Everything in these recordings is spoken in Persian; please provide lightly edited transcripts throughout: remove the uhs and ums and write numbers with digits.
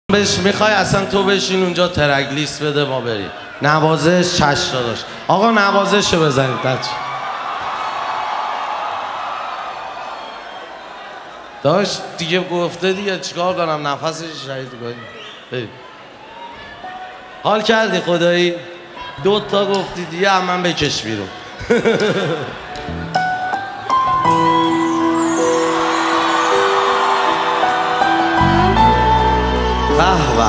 میخوای اصلا تو بشین اونجا ترک لیست بده ما بریم نوازش چشم داشت آقا نوازش رو بزنید بچه داشت دیگه گفته دیگه چیکار کنم نفسش شهید کنیم بریم حال کردی خدایی 2 تا گفتی دیگه هم من بکش بیرون به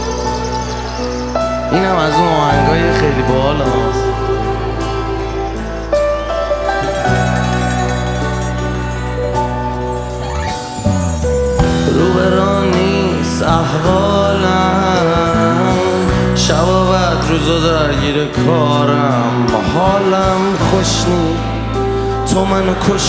اینم از اون آهنگای خیلی باحال هست روبران نیست احوالم شب و بعد روزا درگیر کارم حالم خوش نی تو منو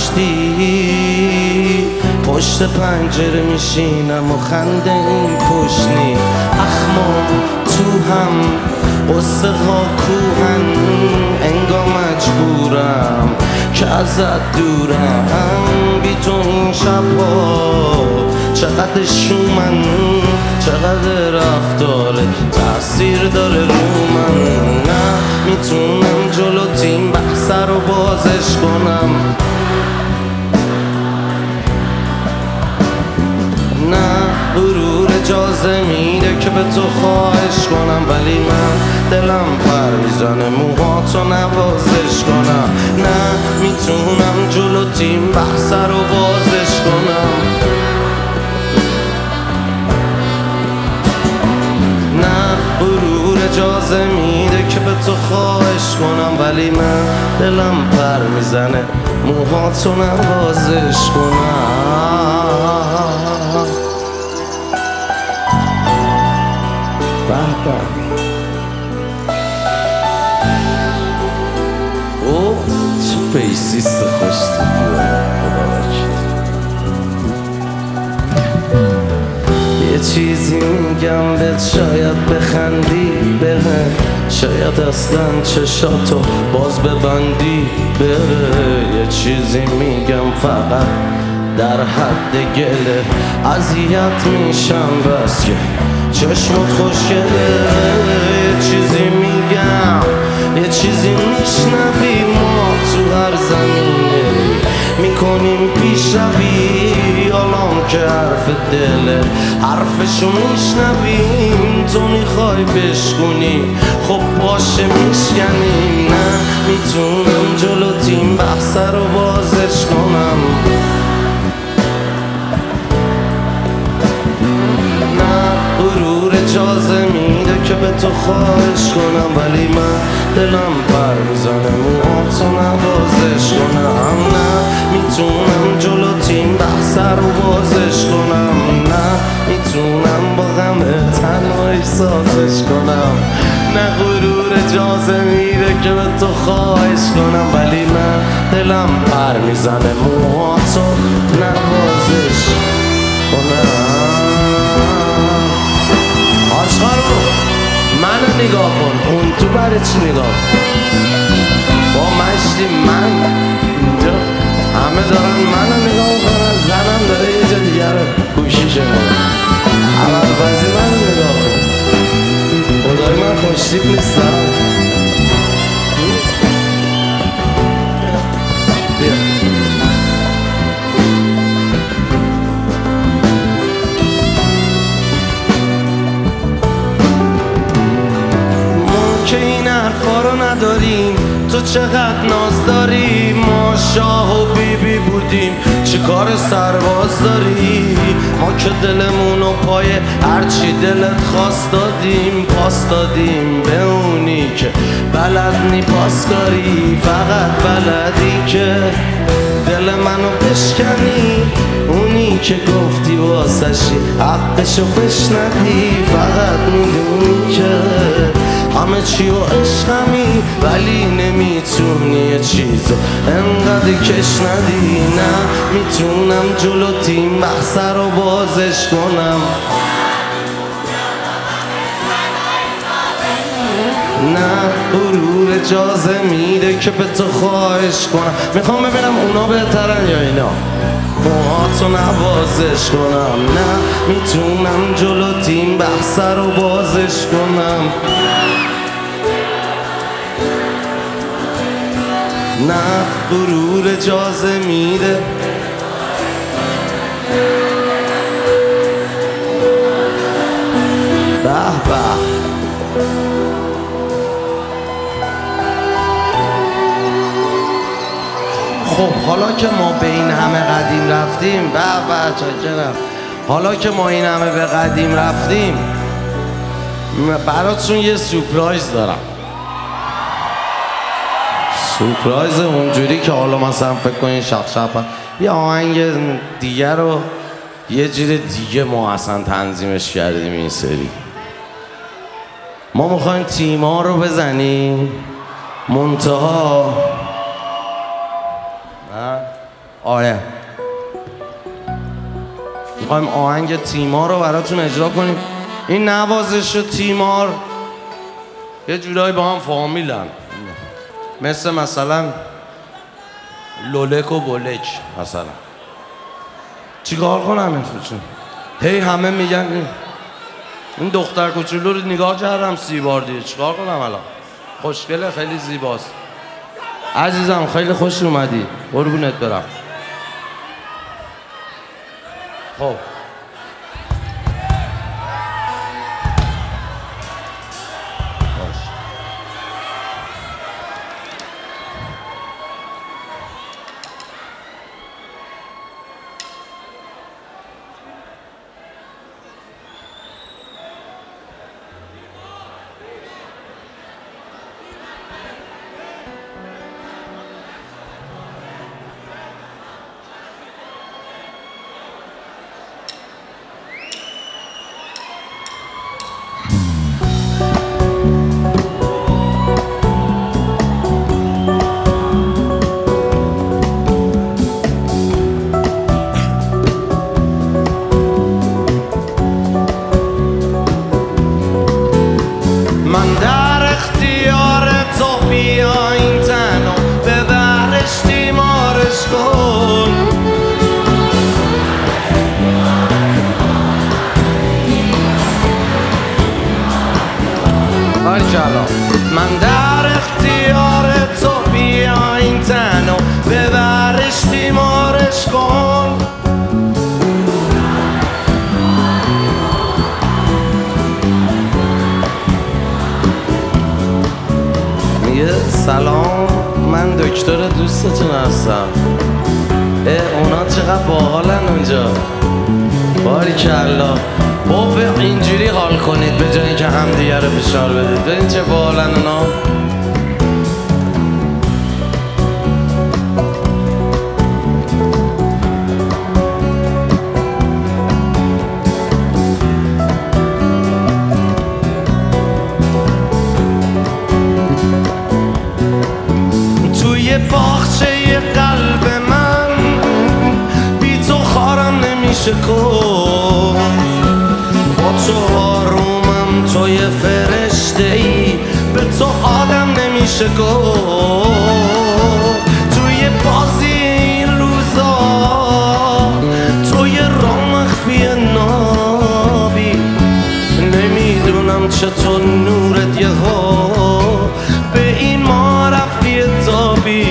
کشتی پشت پنجره میشینم و خنده این پشنی اخمام تو هم قصه ها کوهن انگار مجبورم که ازت دورم بی تو این شبها چقدر شومن چقدر رفتاره تأثیر داره رو من نه میتونم جلو تیم بحث رو بازش کنم نه غرور اجازه میده که به تو خواهش کنم ولی من دلم پر میزنه موهاتو نوازش کنم نه میتونم جلو تیم بحث رو بازش کنم نه غرور اجازه میده که به تو خواهش کنم ولی من دلم پر میزنه موهاتو نوازش کنم اوه چه پیسیست خوش یه چیزی میگم بهت شاید بخندی بره شاید اصلا چشاتو باز ببندی بره یه چیزی میگم فقط در حد گله اذیت میشم بس که چشمت خوشگله یه چیزی میگم یه چیزی میشنوی ما تو هر زمینه میکنیم پیشروی حالام که حرف دله حرفشو میشنویم تو میخوای بشکنی خب باشه میشکنیم نه میتونم جلو تیم بحث رو بازش کنم اجازه میده که به تو خواهش کنم ولی من دلم پر میزنه موهاتو نوازش کنم نه میتونم جلو تیم بحث رو بازش کنم نه میتونم با غم تنهایی سازش کنم نه غرور اجازه میده که به تو خواهش کنم ولی من دلم پر میزنه موهاتو نوازش کنم آشقارو منو نگاه کن اون تو برای چی نگاه کن با مشتی من اینجا همه دارن منو نگاه کنن زنم داره یه جا دیگر گوشیشه کنن اول بازی منو نگاه کن خدای من خوشتیب نیستم بیا که این حرفا رو نداریم تو چقدر ناز داری ما شاه و بیبی بودیم چه کار سرباز داری ما که دلمونو پای هرچی دلت خواست دادیم پاس دادیم به اونی که بلد نی پاس کاری فقط بلدی که دل منو بشکنی اونی که گفتی واسشی حقشو بشنوی فقط میدونی که همه چی و عشقمی ولی نمیتونی یه چیزو انقدر کش ندی نه میتونم جلو تیم بحث رو بازش کنم نه غرور اجازه میده که به تو خواهش کنم میخوام ببینم اونا بهترن یا اینا موهاتو نوازش کنم، نه میتونم جلو تیم بحث رو بازش کنم، نه غرور اجازه میده به به. خب حالا که ما به این همه قدیم رفتیم، به چاکرم، حالا که ما این همه به قدیم رفتیم براتون یه سورپرایز دارم. سورپرایز اونجوری که حالا مثلا فکر کنین شب یه آهنگ دیگه رو یه جور دیگه ما اصلا تنظیمش کردیم. این سری ما میخوایم تیما رو بزنیم، منتها آره میخوایم آهنگ تیمار رو براتون اجرا کنیم. این نوازش و تیمار یه جورایی با هم فامیلن، مثلا لولک و بولک. مثلا چیکار کنم این فوچون؟ هی همه میگن این دختر کوچولو رو نگاه کردم 30 بار دیگه، چیکار کنم الان؟ خوشگله، خیلی زیباست. عزیزم خیلی خوش اومدی، قربونت برم. خب من در اختیار تو، بیا این تنو ببرش تیمارش کن. میگه سلام من دکتر دوستتون هستم. اونا چقدر باحالن اونجا، باریکالله. بابا اینجوری حال کنید به جایی که همدیگه رو فشار بدید. ببین چه باحالن اونا. توی باغچه قلب من بی تو خارم نمیشه کن. با تو آرومم، تو یه فرشته ای، به تو آدم نمیشه گفت. توی بازی این روزا تو یه راه مخفی نابی، نمیدونم چطور نورت یه ها به این ما رفتی تابی.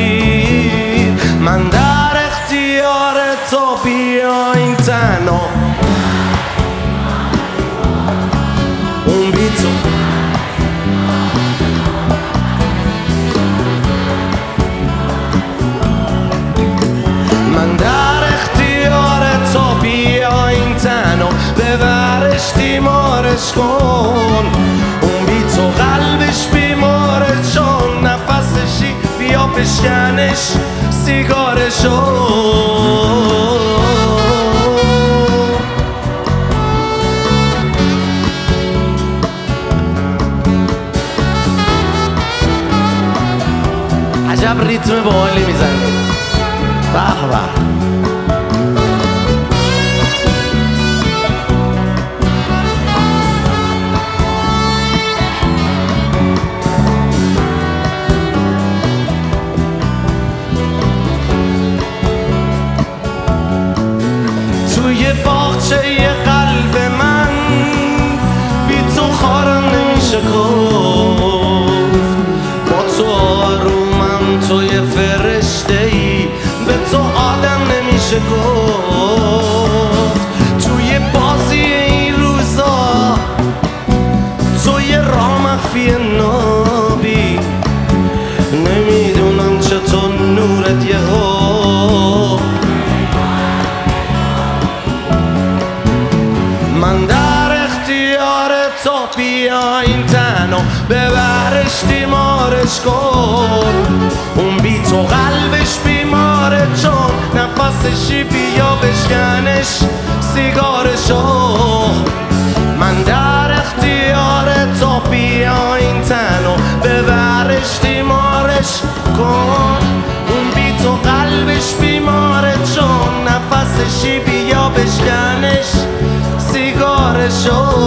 من در اختیار تو، بیا این تنها اون بی تو. من در اختیار تو، بیا این تنو ببرش تیمارش کن. اون بی تو قلبش بیماره، چون نفسشی بیا بشکنش سیگارشو. عجب ریتم باحالی میزنی. به به. تو بیا این تنو ببرش دیمارش کن اون بی تو قلبش بیماره چون نفسشی بیا بشکنش سیگارشو من در اختیار تو بیا این تنو ببرش دیمارش کن اون بی تو قلبش بیماره چون نفسشی بیا بشکنش سیگارشو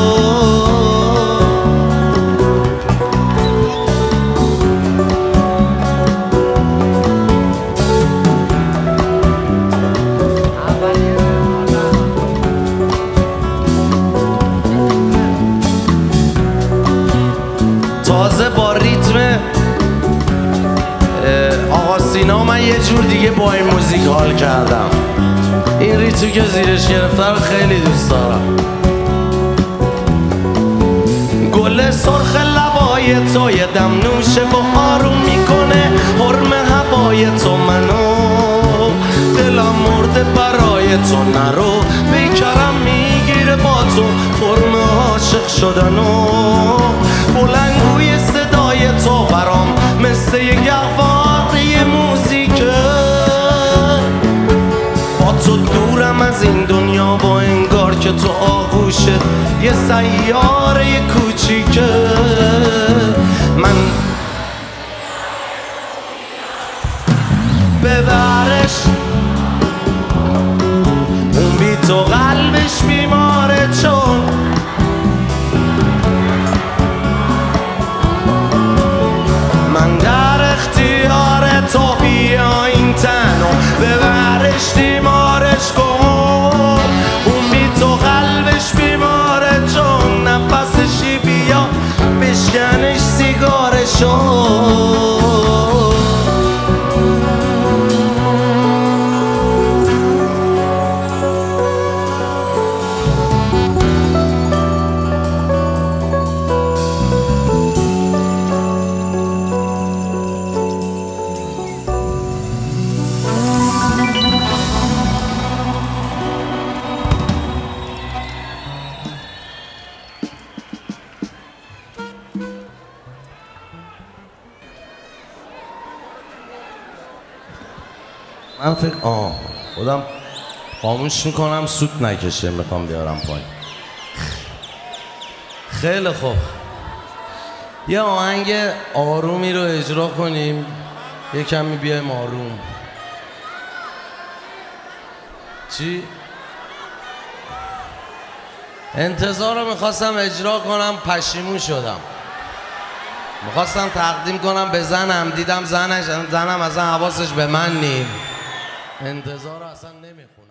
تازه با ریتم آقا سینا من یه جور دیگه با این موزیک حال کردم این ریتمی که زیرش گرفته رو خیلی دوست دارم گل سرخ لبای تو یه دم نوشه و آروم میکنه حرم هوای تو منو دلم مرده برای تو نرو بیکرم میگیره با تو فرم عاشق شدنو بلندگوی صدای تو برام مثل یه گهواره موزیکه با تو دورم از این دنیا با انگار که تو آغوشه یه سیاره کوچیکه من ببرش اون بی تو قلبش بیماره چون من در اختیار تو بیا این تنو ببرش دیمارش کن اون بی تو قلبش بیماره چون نفسشی بیا بشکنش سیگارشو من فکر خودم خاموش میکنم سوت نکشه میخوام بیارم پایین خیلی خوب یه آهنگ آرومی رو اجرا کنیم یه کمی بیایم آروم چی؟ انتظار رو میخواستم اجرا کنم پشیمون شدم میخواستم تقدیم کنم به زنم دیدم زنم اصلا حواسش به من نیم انتظار رو اصلا نمیخواد